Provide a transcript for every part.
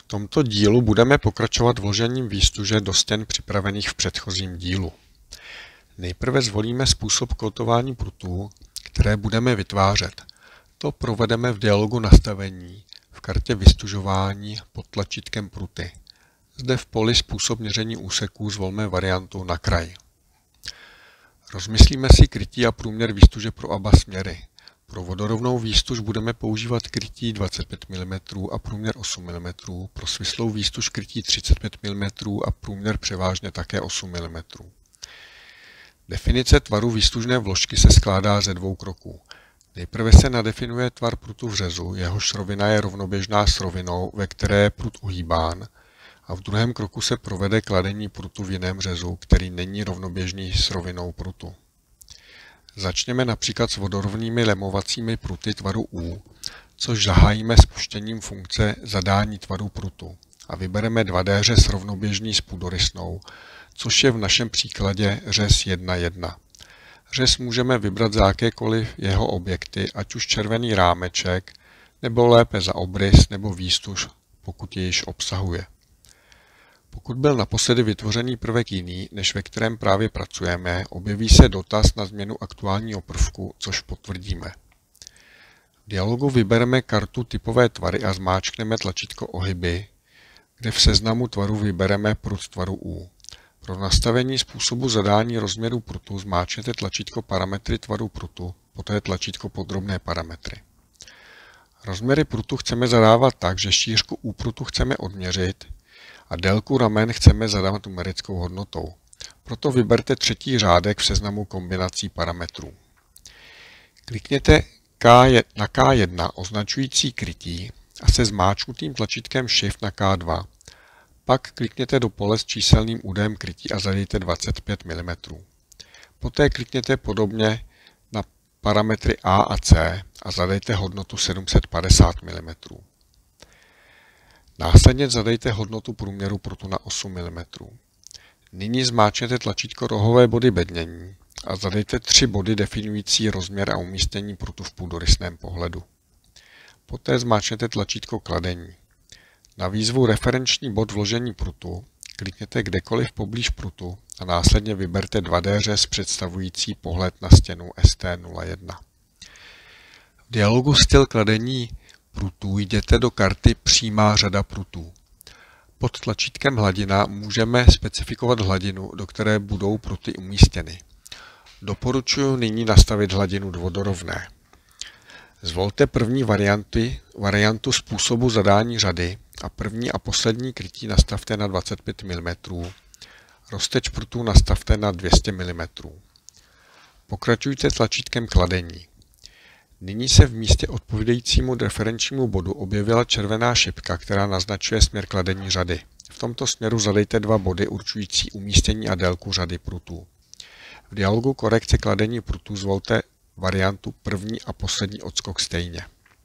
tomto dílu budeme pokračovat vložením výztuže do stěn připravených v předchozím dílu. Nejprve zvolíme způsob koutování prutů, které budeme vytvářet. To provedeme v dialogu nastavení v kartě vystužování pod tlačítkem pruty. Zde v poli způsob měření úseků zvolme variantu na kraj. Rozmyslíme si krytí a průměr výztuže pro oba směry. Pro vodorovnou výztuž budeme používat krytí 25 mm a průměr 8 mm, pro svislou výztuž krytí 35 mm a průměr převážně také 8 mm. Definice tvaru výztužné vložky se skládá ze dvou kroků. Nejprve se nadefinuje tvar prutu v řezu, jehož rovina je rovnoběžná s rovinou, ve které je prut uhýbán, a v druhém kroku se provede kladení prutu v jiném řezu, který není rovnoběžný s rovinou prutu. Začněme například s vodorovnými lemovacími pruty tvaru U, což zahájíme spuštěním funkce zadání tvaru prutu a vybereme 2D řez rovnoběžný s půdorysnou, což je v našem příkladě řez 1,1. Řez můžeme vybrat za jakékoliv jeho objekty, ať už červený rámeček, nebo lépe za obrys nebo výztuž, pokud ji již obsahuje. Pokud byl naposledy vytvořený prvek jiný, než ve kterém právě pracujeme, objeví se dotaz na změnu aktuálního prvku, což potvrdíme. V dialogu vybereme kartu typové tvary a zmáčkneme tlačítko ohyby, kde v seznamu tvaru vybereme prut tvaru U. Pro nastavení způsobu zadání rozměru prutu zmáčknete tlačítko parametry tvaru prutu, poté tlačítko podrobné parametry. Rozměry prutu chceme zadávat tak, že šířku U prutu chceme odměřit a délku ramen chceme zadat numerickou hodnotou. Proto vyberte třetí řádek v seznamu kombinací parametrů. Klikněte na K1 označující krytí a se zmáčknutým tlačítkem Shift na K2. Pak klikněte do pole s číselným údajem krytí a zadejte 25 mm. Poté klikněte podobně na parametry A a C a zadejte hodnotu 750 mm. Následně zadejte hodnotu průměru prutu na 8 mm. Nyní zmáčkněte tlačítko rohové body bednění a zadejte 3 body definující rozměr a umístění prutu v půdorysném pohledu. Poté zmáčkněte tlačítko kladení. Na výzvu referenční bod vložení prutu klikněte kdekoliv poblíž prutu a následně vyberte 2D řez představující pohled na stěnu ST01. V dialogu styl kladení prutů jděte do karty Přímá řada prutů. Pod tlačítkem Hladina můžeme specifikovat hladinu, do které budou pruty umístěny. Doporučuji nyní nastavit hladinu vodorovné. Zvolte první variantu způsobu zadání řady a první a poslední krytí nastavte na 25 mm. Rozteč prutů nastavte na 200 mm. Pokračujte tlačítkem kladení. Nyní se v místě odpovídajícímu referenčnímu bodu objevila červená šipka, která naznačuje směr kladení řady. V tomto směru zadejte 2 body určující umístění a délku řady prutů. V dialogu korekce kladení prutů zvolte variantu první a poslední odskok stejně.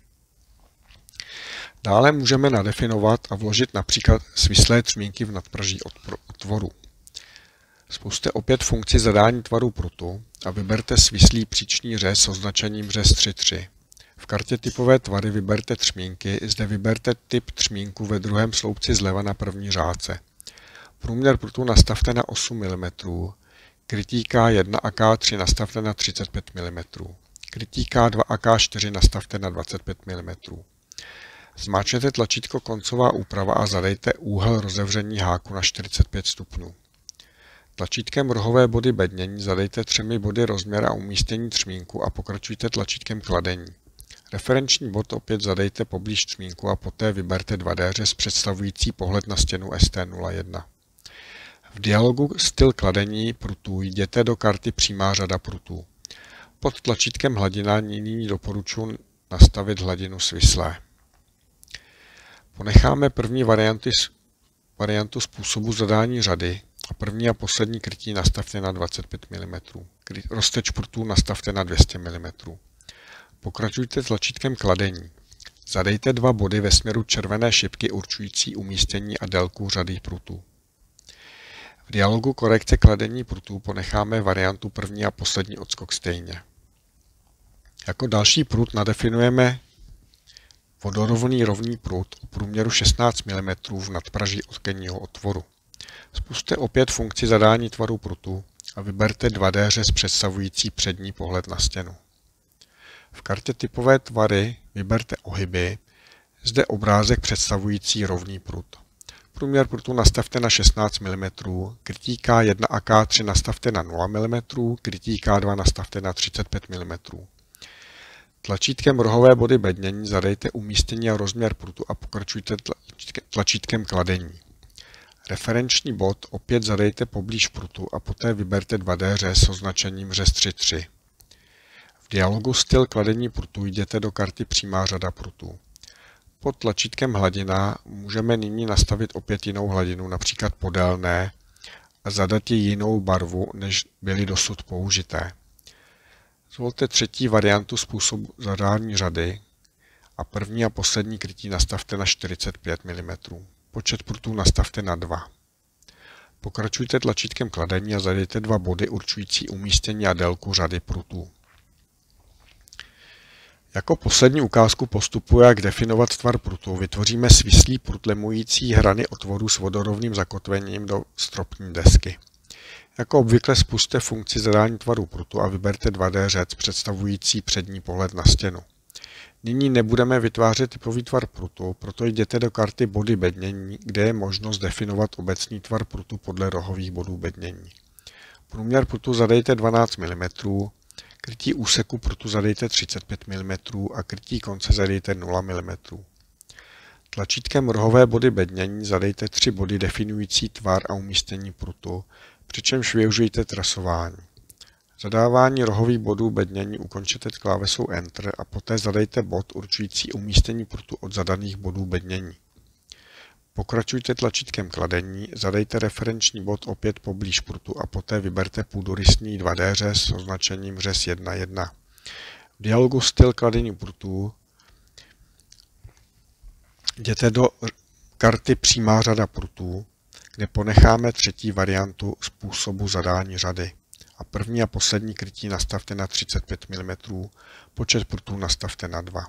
Dále můžeme nadefinovat a vložit například svislé třmínky v nadpraží otvoru. Spusťte opět funkci zadání tvaru prutu a vyberte svislý příčný řez s označením řez 3.3. V kartě typové tvary vyberte třmínky, zde vyberte typ třmínku ve druhém sloupci zleva na první řádce. Průměr prutu nastavte na 8 mm, krytí K1 a K3 nastavte na 35 mm, krytí K2 a K4 nastavte na 25 mm. Zmáčkněte tlačítko Koncová úprava a zadejte úhel rozevření háku na 45 stupňů. Tlačítkem rohové body bednění zadejte 3 body rozměr a umístění třmínku a pokračujte tlačítkem kladení. Referenční bod opět zadejte poblíž třmínku a poté vyberte 2D řez představující pohled na stěnu ST01. V dialogu styl kladení prutů jděte do karty Přímá řada prutů. Pod tlačítkem Hladina nyní doporučuji nastavit hladinu svislé. Ponecháme první variantu způsobu zadání řady a první a poslední krytí nastavte na 25 mm. Rozteč prutů nastavte na 200 mm. Pokračujte tlačítkem kladení. Zadejte 2 body ve směru červené šipky určující umístění a délku řady prutů. V dialogu korekce kladení prutů ponecháme variantu první a poslední odskok stejně. Jako další prut nadefinujeme vodorovný rovný prut o průměru 16 mm v nadpraží okenního otvoru. Spusťte opět funkci zadání tvaru prutu a vyberte 2D řez představující přední pohled na stěnu. V kartě typové tvary vyberte ohyby, zde obrázek představující rovný prut. Průměr prutu nastavte na 16 mm, krytí K1 a K3 nastavte na 0 mm, krytí K2 nastavte na 35 mm. Tlačítkem rohové body bednění zadejte umístění a rozměr prutu a pokračujte tlačítkem kladení. Referenční bod opět zadejte poblíž prutu a poté vyberte 2D řez s označením řez 3.3. V dialogu styl kladení prutu jděte do karty přímá řada prutů. Pod tlačítkem hladina můžeme nyní nastavit opět jinou hladinu, například podélné, a zadat ji jinou barvu, než byly dosud použité. Zvolte třetí variantu způsobu zadání řady a první a poslední krytí nastavte na 45 mm. Počet prutů nastavte na 2. Pokračujte tlačítkem kladení a zadejte 2 body určující umístění a délku řady prutů. Jako poslední ukázku postupu, jak definovat tvar prutu, vytvoříme svislý prut lemující hrany otvoru s vodorovným zakotvením do stropní desky. Jako obvykle spusťte funkci zadání tvaru prutu a vyberte 2D řez představující přední pohled na stěnu. Nyní nebudeme vytvářet typový tvar prutu, proto jděte do karty body bednění, kde je možnost definovat obecný tvar prutu podle rohových bodů bednění. Průměr prutu zadejte 12 mm, krytí úseku prutu zadejte 35 mm a krytí konce zadejte 0 mm. Tlačítkem rohové body bednění zadejte 3 body definující tvar a umístění prutu, přičemž využijte trasování. Zadávání rohových bodů bednění ukončete klávesou Enter a poté zadejte bod určující umístění prutu od zadaných bodů bednění. Pokračujte tlačítkem kladení, zadejte referenční bod opět poblíž prutu a poté vyberte půdorysný 2D řez s označením řez 1.1. V dialogu styl kladení prutů jděte do karty přímá řada prutů, kde ponecháme třetí variantu způsobu zadání řady. A první a poslední krytí nastavte na 35 mm, počet prutů nastavte na 2.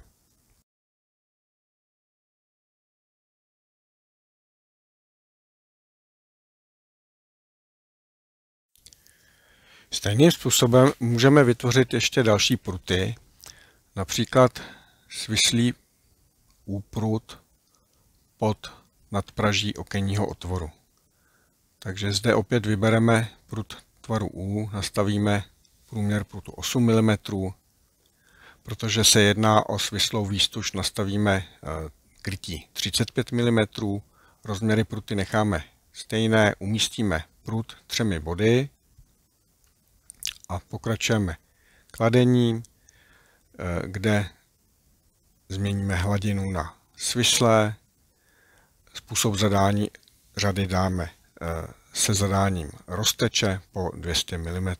Stejným způsobem můžeme vytvořit ještě další pruty, například svislý úprut pod nadpraží okenního otvoru. Takže zde opět vybereme prut tvaru U, nastavíme průměr prutu 8 mm, protože se jedná o svislou výstuž, nastavíme krytí 35 mm, rozměry pruty necháme stejné, umístíme prut 3 body a pokračujeme kladením, kde změníme hladinu na svislé, způsob zadání řady dáme se zadáním rozteče po 200 mm.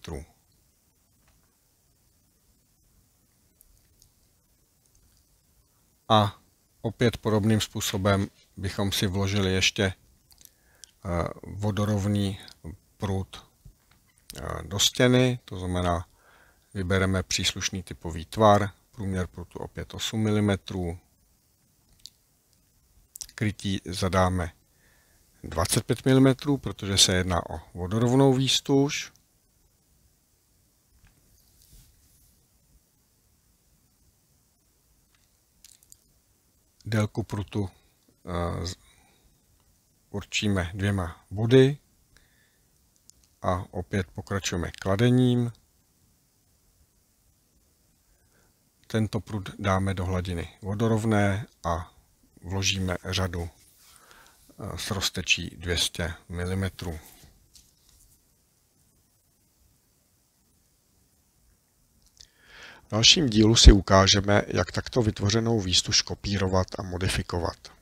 A opět podobným způsobem bychom si vložili ještě vodorovný prut do stěny, to znamená, vybereme příslušný typový tvar, průměr prutu opět 8 mm, krytí zadáme 25 mm, protože se jedná o vodorovnou výstuž. Délku prutu určíme 2 body a opět pokračujeme kladením. Tento prut dáme do hladiny vodorovné a vložíme řadu s roztečí 200 mm. V dalším dílu si ukážeme, jak takto vytvořenou výstuž kopírovat a modifikovat.